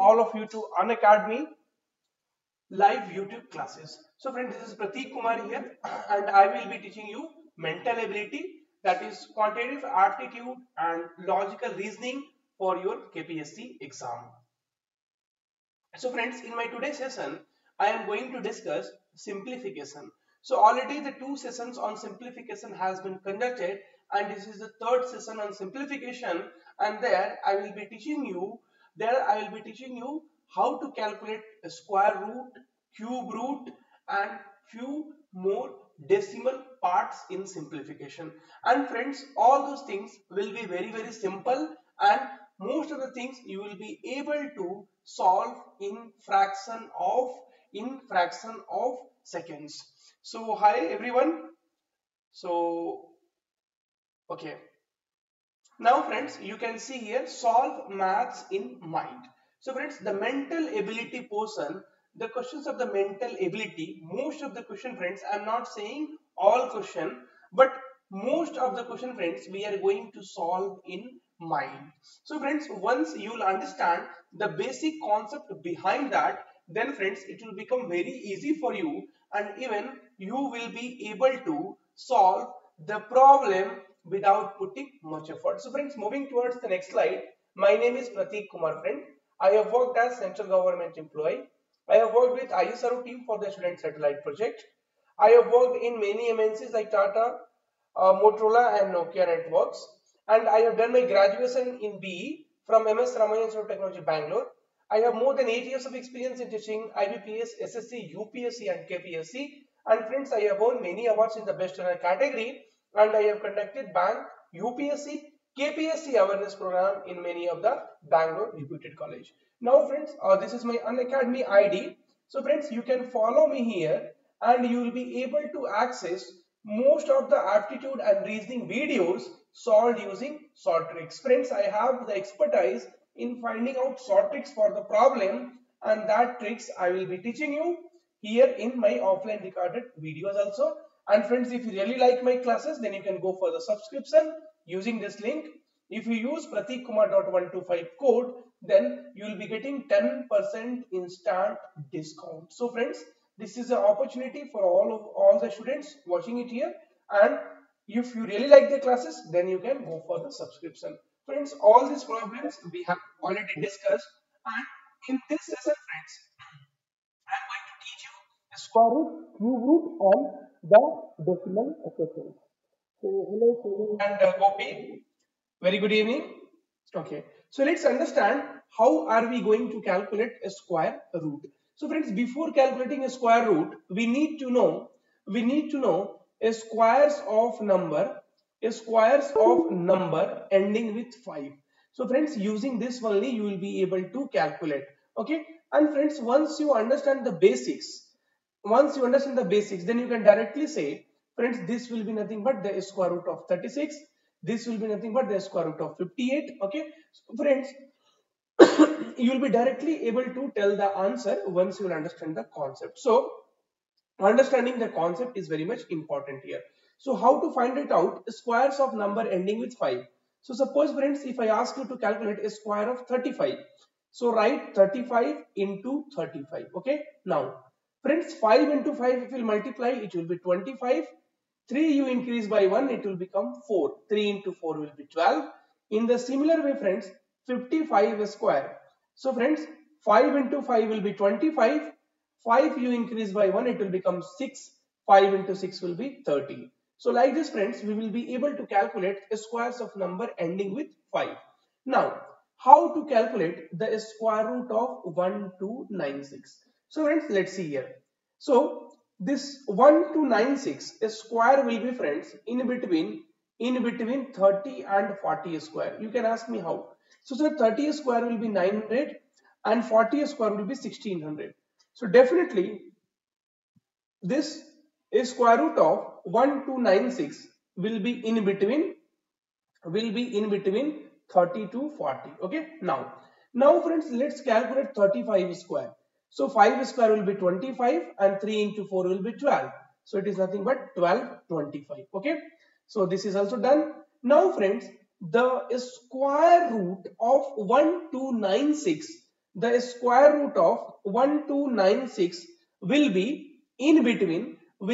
all of you to Unacademy live YouTube classes. So friends, this is Prateek Kumar here and I will be teaching you mental ability, that is quantitative aptitude and logical reasoning for your KPSC exam. So friends, in my today's session, I am going to discuss simplification. So already the two sessions on simplification has been conducted and this is the third session on simplification, and there I will be teaching you how to calculate a square root, cube root and few more decimal parts in simplification. And friends, all those things will be very simple, and most of the things you will be able to solve in fraction of seconds. So hi everyone. So okay, now friends, you can see here solve maths in mind. So friends, the mental ability portion, the questions of the mental ability, most of the question friends, I am not saying all question, but most of the question friends we are going to solve in mind. So friends, once you will understand the basic concept behind that, then friends it will become very easy for you, and even you will be able to solve the problem without putting much effort. So friends, moving towards the next slide, my name is Prateek Kumar friend. I have worked as central government employee. I have worked with ISRO team for the student satellite project. I have worked in many MNCs like Tata, Motorola and Nokia Networks, and I have done my graduation in BE from MS Ramaiah Institute of Technology, Bangalore. I have more than 8 years of experience in teaching IBPS, SSC, UPSC and KPSC, and friends, I have won many awards in the best learner category, and I have conducted bank, UPSC, KPSC awareness program in many of the Bangalore reputed college. Now friends, this is my Unacademy ID. So friends, you can follow me here and you will be able to access most of the aptitude and reasoning videos solved using short tricks. Friends, I have the expertise in finding out short tricks for the problem, and that tricks I will be teaching you here in my offline recorded videos also. And friends, if you really like my classes, then you can go for the subscription using this link. If you use prateekkumar.125 code, then you will be getting 10% instant discount. So friends, this is an opportunity for all the students watching it here, and if you really like the classes, then you can go for the subscription. Friends, all these problems we have already discussed, and in this session friends, I am going to teach you the square root, cube root and the decimal equations. So hello Sonu and Gopi, very good evening. Okay, so let's understand how are we going to calculate a square root. So friends, before calculating a square root, we need to know a squares of number ending with 5. So friends, using this only you will be able to calculate. Okay, and friends, once you understand the basics, then you can directly say, friends, this will be nothing but the square root of 36. This will be nothing but the square root of 58. Okay, so friends, you will be directly able to tell the answer once you will understand the concept. So understanding the concept is very much important here. So how to find it out? Squares of number ending with 5. So suppose friends, if I ask you to calculate a square of 35, so write 35 into 35. Okay, now friends, 5 into 5 if you multiply, it will be 25. 3 you increase by 1, it will become 4. 3 into 4 will be 12. In the similar way friends, 55 square. So friends, 5 into 5 will be 25. 5 you increase by 1, it will become 6. 5 into 6 will be 30. So like this friends, we will be able to calculate squares of number ending with 5. Now, how to calculate the square root of 1296? So friends, let's see here. So this 1296, a square will be friends in between 30 and 40 square. You can ask me how. So 30 square will be 900 and 40 square will be 1600. So definitely this square root of 1296 will be in between 30 to 40. Okay, now friends, let's calculate 35 square. So 5 square will be 25 and 3 into 4 will be 12. So it is nothing but 1225. Okay, so this is also done. Now friends, the square root of 1296 the square root of 1296 will be in between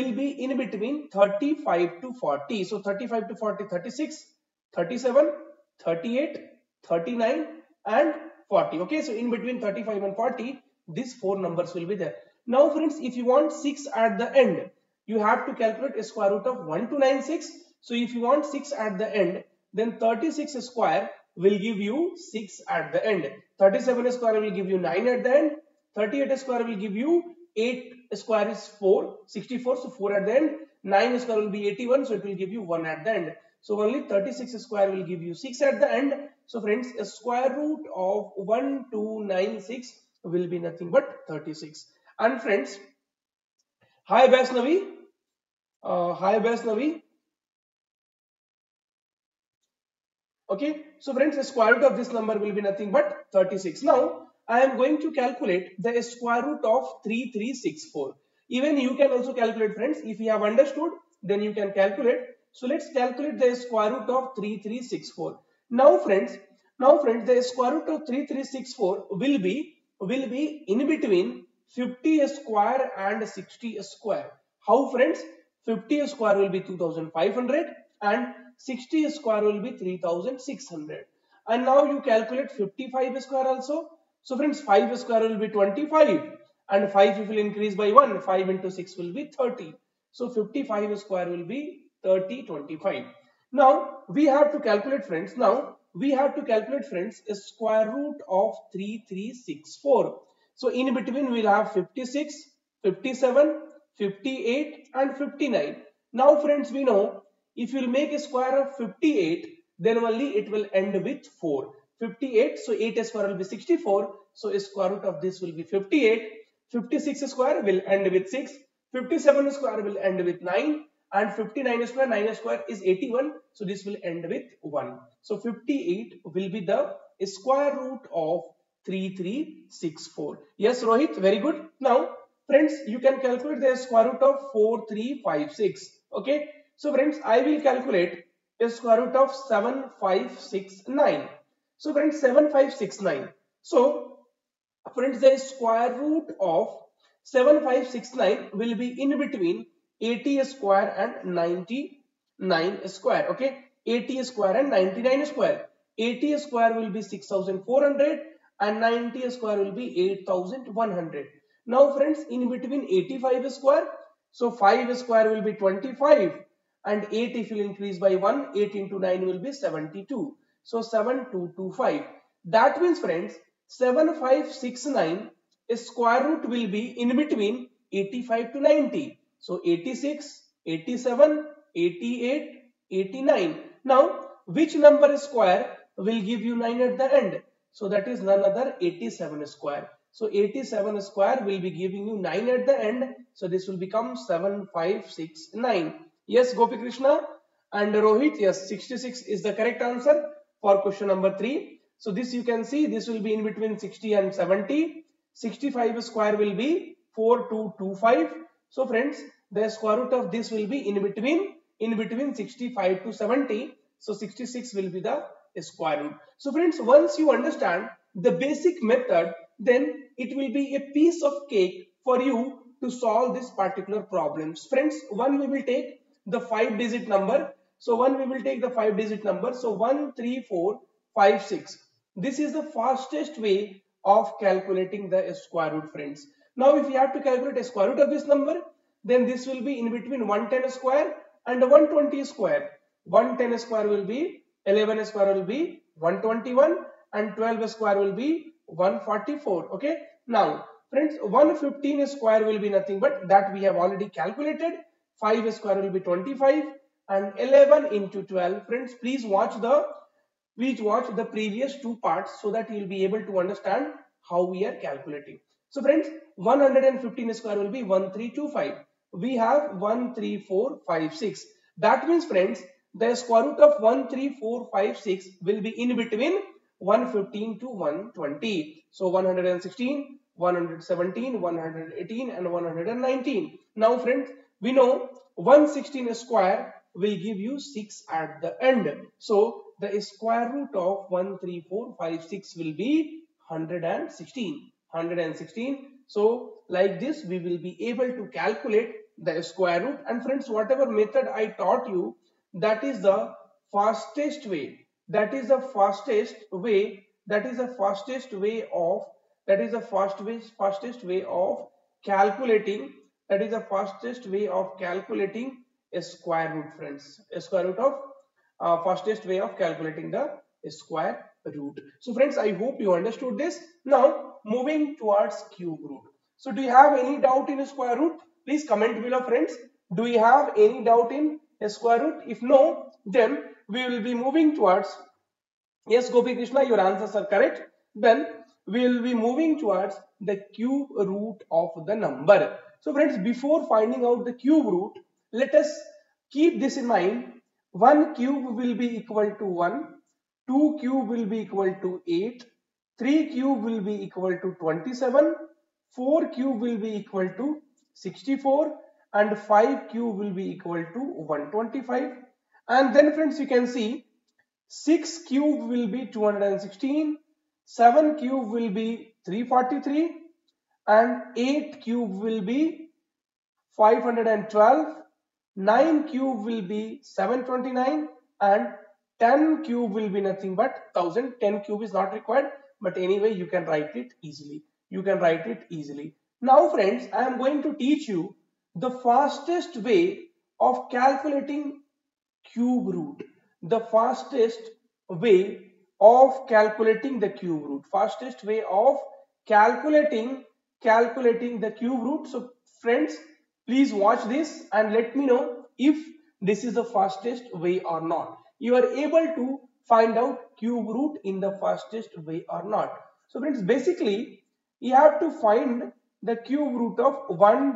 35 to 40. So 35 to 40, 36, 37, 38, 39 and 40. Okay, so in between 35 and 40, these four numbers will be there. Now friends, if you want 6 at the end, you have to calculate a square root of 1296. So if you want 6 at the end, then 36 square will give you 6 at the end. 37 square will give you 9 at the end. 38 square will give you 8 square is 4, 64, so 4 at the end. 9 square will be 81, so it will give you 1 at the end. So only 36 square will give you 6 at the end. So friends, a square root of 1296 will be nothing but 36. And friends, hi Vaishnavi. Hi Vaishnavi. Okay, so friends, the square root of this number will be nothing but 36. Now, I am going to calculate the square root of 3364. Even you can also calculate, friends. If you have understood, then you can calculate. So let's calculate the square root of 3364. Now, friends, the square root of 3364 will be in between 50 square and 60 square. How, friends? 50 square will be 2500 and 60 square will be 3600. And now you calculate 55 square also. So friends, 5 square will be 25 and 5 if you will increase by 1, 5 into 6 will be 30. So 55 square will be 3025. Now we have to calculate, friends. A square root of 3364. So in between we'll have 56, 57, 58 and 59. Now friends, we know if you will make a square of 58, then only it will end with 4. 58, so 8 square will be 64. So a square root of this will be 58. 56 square will end with 6. 57 square will end with 9. And 59 square, 9 square is 81. So this will end with 1. So 58 will be the square root of 3364. Yes, Rohit, very good. Now, friends, you can calculate the square root of 4356. Okay. So friends, I will calculate a square root of 7569. So friends, 7569. So friends, the square root of 7569 will be in between 80 square and 99 square. Okay, 80 square and 99 square. 80 square will be 6400 and 90 square will be 8100. Now friends, in between 85 square, so 5 square will be 25 and 8 if you increase by 1, 8 into 9 will be 72. So 7225. That means friends, 7569 square root will be in between 85 to 90. So 86, 87, 88, 89. Now which number square will give you 9 at the end? So that is none other 87 square. So 87 square will be giving you 9 at the end. So this will become 7569. Yes, Gopi Krishna and Rohit. Yes, 66 is the correct answer for question number 3. So this you can see, this will be in between 60 and 70. 65 square will be 4225. So friends, the square root of this will be in between 65 to 70. So 66 will be the square root. So friends, once you understand the basic method, then it will be a piece of cake for you to solve this particular problems. Friends, one we will take the 5-digit number. So 13456. This is the fastest way of calculating the square root, friends. Now if you have to calculate a square root of this number, then this will be in between 110 square and 120 square. 110 square will be 11 square will be 121 and 12 square will be 144. Okay. Now friends, 115 square will be nothing but that we have already calculated. 5 square will be 25 and 11 into 12. Friends, please watch the previous two parts so that you will be able to understand how we are calculating. So friends, 115 square will be 1325. We have 13456. That means friends, the square root of 13456 will be in between 115 to 120. So 116, 117, 118 and 119. Now friends, we know 116 square will give you 6 at the end. So the square root of 13456 will be 116. So like this we will be able to calculate the square root. And friends, whatever method I taught you, that is the fastest way, that is the fastest way, that is the fastest way of, that is the fastest way of calculating, that is the fastest way of calculating a square root, friends. A square root of fastest way of calculating the square root. So friends, I hope you understood this. Now moving towards cube root. So do you have any doubt in a square root? Please comment below, friends. Do you have any doubt in a square root? If no, then we will be moving towards, yes, Gopi Krishna, your answers are correct. Then we will be moving towards the cube root of the number. So friends, before finding out the cube root, let us keep this in mind. 1 cube will be equal to 1, 2 cube will be equal to 8, 3 cube will be equal to 27, 4 cube will be equal to 64, and 5 cube will be equal to 125. And then friends, you can see 6 cube will be 216, 7 cube will be 343, and 8 cube will be 512, 9 cube will be 729, and 10 cube will be nothing but 1000. 10 cube is not required, but anyway you can write it easily. You can write it easily. Now friends, I am going to teach you the fastest way of calculating cube root. The fastest way of calculating the cube root. Fastest way of calculating the cube root. So friends, please watch this and let me know if this is the fastest way or not. You are able to find out cube root in the fastest way or not. So friends, basically you have to find the cube root of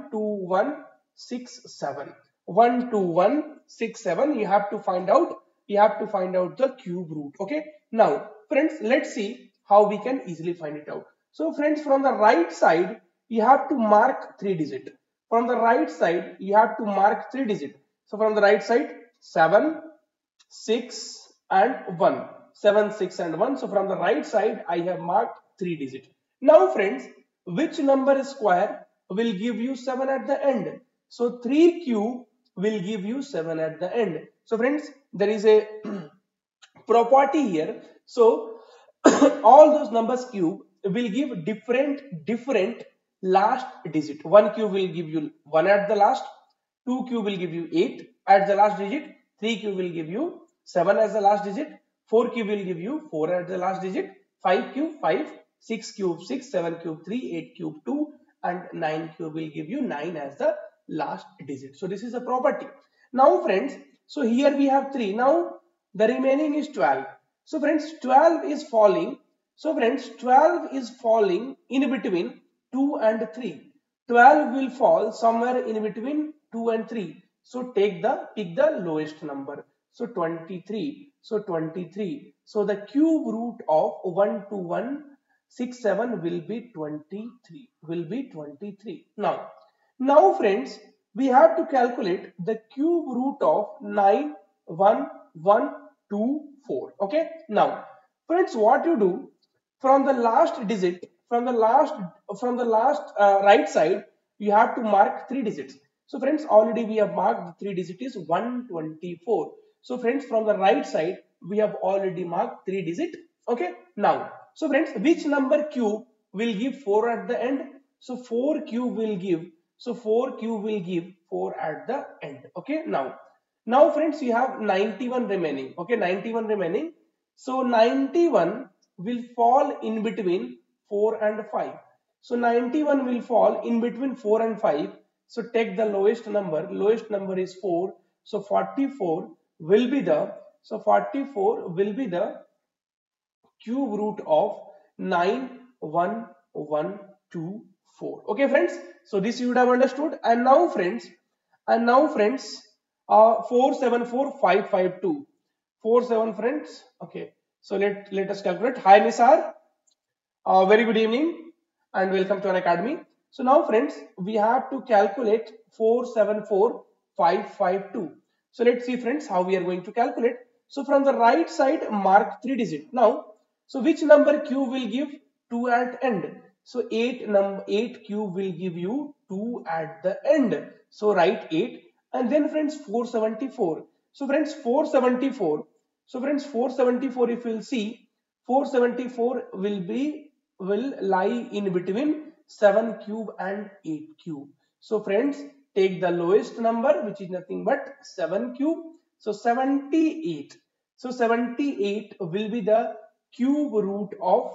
12167. 12167. You have to find out the cube root. Okay, now friends, let's see how we can easily find it out. So friends, from the right side you have to mark 3 digit. From the right side you have to mark 3 digit. So from the right side, 7, 6 and 1. 7, 6 and 1. So from the right side I have marked 3 digit. Now friends, which number square will give you 7 at the end? So 3 cube will give you 7 at the end. So friends, there is a property here. So all those numbers cube will give different last digit. 1 cube will give you 1 at the last, 2 cube will give you 8 at the last digit, 3 cube will give you 7 as the last digit, 4 cube will give you 4 at the last digit, 5 cube 5, 6 cube 6, 7 cube 3, 8 cube 2, and 9 cube will give you 9 as the last digit. So this is a property. Now friends, so here we have 3. Now the remaining is 12. So friends, 12 is falling. So friends, 12 is falling in between 2 and 3. 12 will fall somewhere in between 2 and 3. So pick the lowest number. So 23. So 23. So the cube root of 12167 will be 23. Will be 23. Now friends, we have to calculate the cube root of 91124. Okay. Now friends, what you do, from the last digit, from the last right side, you have to mark 3 digits. So friends, already we have marked the 3 digit is 124. So friends, from the right side we have already marked 3 digit. Okay. Now, so friends, which number cube will give 4 at the end? So 4 cube will give 4 at the end. Okay. Now friends, you have 91 remaining. Okay, 91 remaining. So 91 will fall in between 4 and 5. So 91 will fall in between 4 and 5. So take the lowest number. Lowest number is 4. So 44 will be the cube root of 91124. Okay friends, so this you would have understood. And now friends, 474552. 47 friends. Okay, so let us calculate. Hi Nisar, very good evening and welcome to an academy. So now friends, we have to calculate 474552. So let's see friends how we are going to calculate. So from the right side mark 3 digit. Now, so which number cube will give 2 at end. So 8 cube will give you 2 at the end. So write 8 and then friends 474. So friends 474. So friends 474 if you'll see 474 will lie in between 7 cube and 8 cube. So friends take the lowest number which is nothing but 7 cube. So 78. So 78 will be the cube root of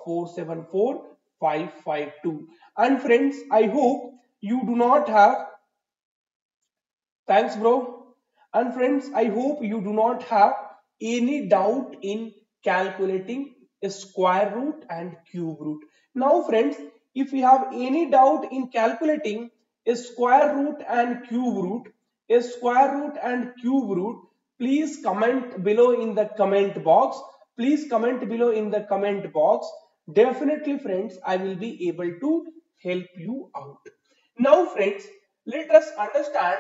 474552. And friends, I hope you do not have, thanks bro. And friends, I hope you do not have any doubt in calculating a square root and cube root. Now friends, if you have any doubt in calculating a square root and cube root, please comment below in the comment box. Please comment below in the comment box. Definitely friends, I will be able to help you out. Now friends, let us understand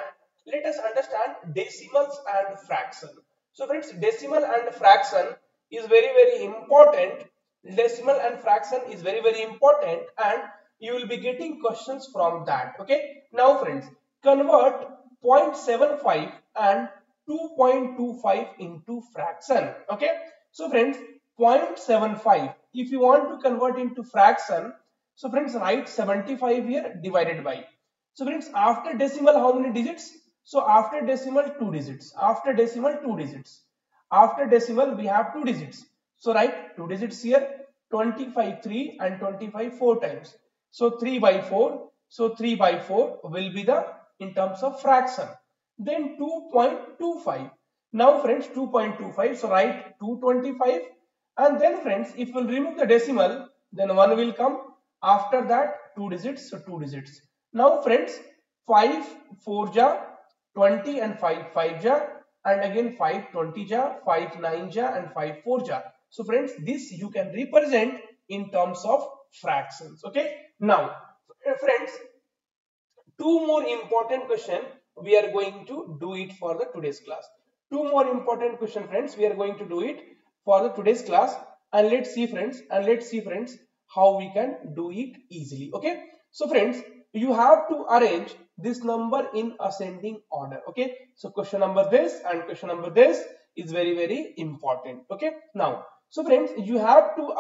decimals and fraction. So friends, decimal and fraction is very important. Decimal and fraction is very important, and you will be getting questions from that. Okay. Now friends, convert 0.75 and 2.25 into fraction. Okay. So friends, 0.75 if you want to convert into fraction, so friends write 75 here divided by. So friends, after decimal how many digits? So after decimal 2 digits. After decimal 2 digits. After decimal we have 2 digits. So write 2 digits here. 25 3 and 25 4 times. So 3 by 4. So 3 by 4 will be the in terms of fraction. Then 2.25. Now friends 2.25. So write 225. And then friends if we'll remove the decimal, then 1 will come. After that 2 digits. So 2 digits. Now friends 5 4 ja 20 and 5 5 ja and again 5 20 ja 5 9 ja and 5 4 ja. So friends this you can represent in terms of fractions. Okay. Now friends, two more important question we are going to do it for the today's class. Two more important question friends we are going to do it for the today's class, and let's see friends how we can do it easily. Okay. So friends, you have to arrange this number in ascending order. Okay. So question number this and question number this is very important. Okay. Now so friends, you have to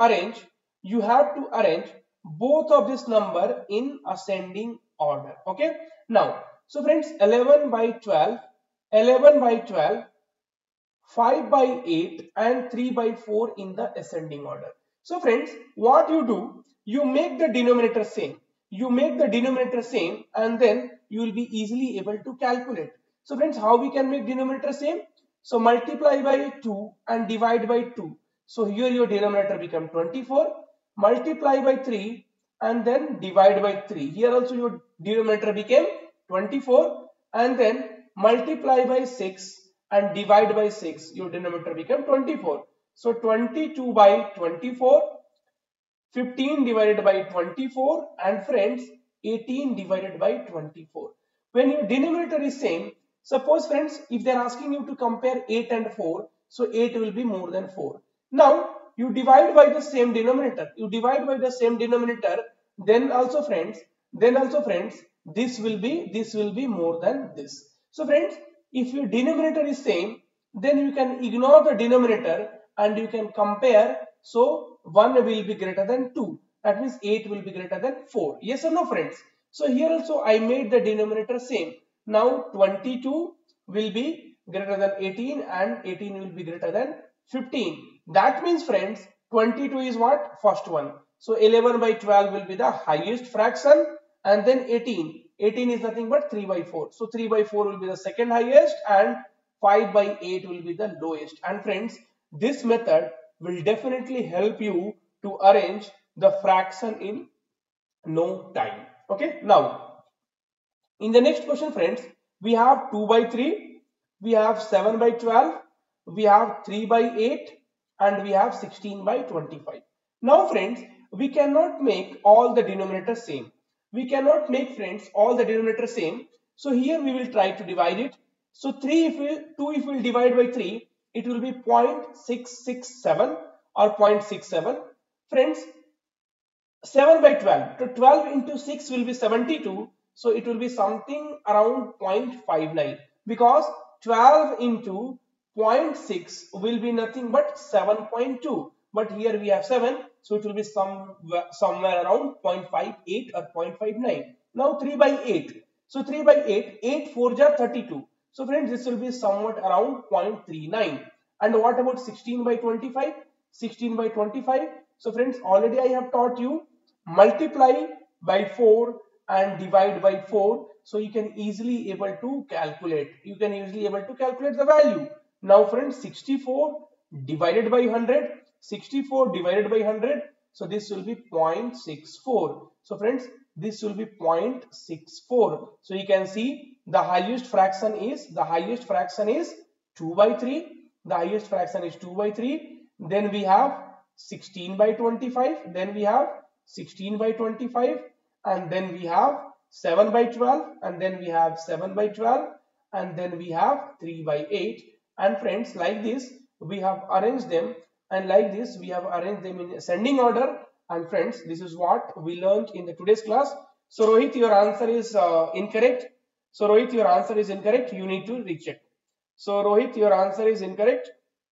arrange both of this number in ascending order. Okay. Now so friends, 11 by 12, 5 by 8 and 3 by 4 in the ascending order. So friends, what you do, you make the denominator same. And then you will be easily able to calculate. So friends, how we can make denominator same? So multiply by 2 and divide by 2. So here your denominator become 24. Multiply by 3 and then divide by 3. Here also your denominator became 24, and then multiply by 6 and divide by 6, your denominator become 24. So 22 by 24, 15 divided by 24, and friends 18 divided by 24. When your denominator is same, suppose friends if they are asking you to compare 8 and 4, so 8 will be more than 4. Now you divide by the same denominator. Then also friends this will be more than this. So friends, if your denominator is same, then you can ignore the denominator and you can compare. So 1 will be greater than 2. That means 8 will be greater than 4. Yes or no friends? So here also I made the denominator same. Now 22 will be greater than 18 and 18 will be greater than 15. That means friends 22 is what? First one. So 11 by 12 will be the highest fraction, and then 18 is nothing but 3 by 4. So 3 by 4 will be the second highest, and 5 by 8 will be the lowest. And friends, this method will definitely help you to arrange the fraction in no time. Okay. Now in the next question friends, we have 2 by 3, we have 7 by 12, we have 3 by 8, and we have 16 by 25. Now friends, we cannot make all the denominators same. So here we will try to divide it. So 2 if we will divide by 3, it will be 0.667 or 0.67. Friends, 7 by 12. So 12 into 6 will be 72. So it will be something around 0.59 because 12 into zero point 0.6 will be nothing but 7.2. But here we have 7. So it will be somewhere around 0.58 or 0.59. Now 3 by 8. So 3 by 8, 8 4 are 32. So friends, this will be somewhat around 0.39. And what about 16 by 25? 16 by 25. So friends, already I have taught you multiply by 4 and divide by 4, so you can easily able to calculate the value. Now friends, 64 divided by 100, 64 divided by 100, so this will be 0.64. So friends, this will be 0.64. So you can see the highest fraction is 2 by 3. The highest fraction is 2 by 3. Then we have 16 by 25. Then we have 16 by 25, and then we have 7 by 12, and then we have 7 by 12, and then we have 3 by 8. And friends, like this we have arranged them, and like this we have arranged them in ascending order. And friends, this is what we learned in the today's class. So Rohit, your answer is incorrect. So Rohit, your answer is incorrect. You need to recheck. So Rohit, your answer is incorrect.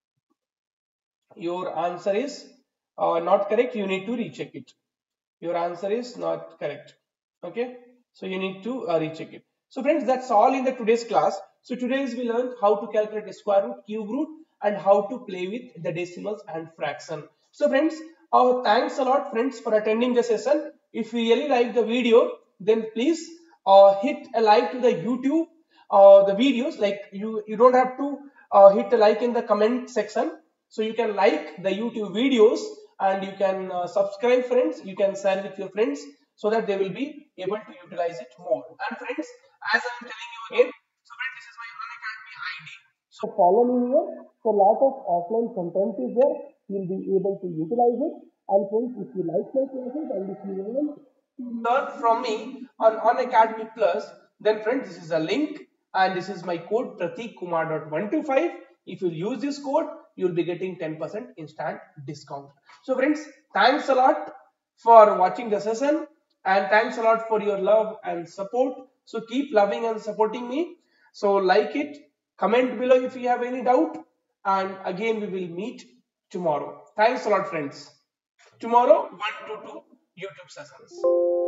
Your answer is not correct. You need to recheck it. Your answer is not correct. Okay, so you need to recheck it. So friends, that's all in the today's class. So today's we learned how to calculate the square root, cube root, and how to play with the decimals and fraction. So friends, thanks a lot friends for attending the session. If you really like the video, then please hit a like to the YouTube the videos. Like you don't have to hit a like in the comment section. So you can like the YouTube videos, and you can subscribe friends. You can share with your friends so that they will be able to utilize it more. And friends, as I am telling you again, so friends, this is my Unacademy ID. So follow me here. So lot of offline content is there. You'll be able to utilize it. And friends, if you like my classes and if you want to learn from me on Unacademy Plus, then friends, this is a link, and this is my code pratikkumar.125. If you use this code, you'll be getting 10% instant discount. So friends, thanks a lot for watching the session, and thanks a lot for your love and support. So keep loving and supporting me. So like it, comment below if you have any doubt, and again we will meet tomorrow. Thanks a lot friends. Tomorrow 1 to 2 YouTube sessions.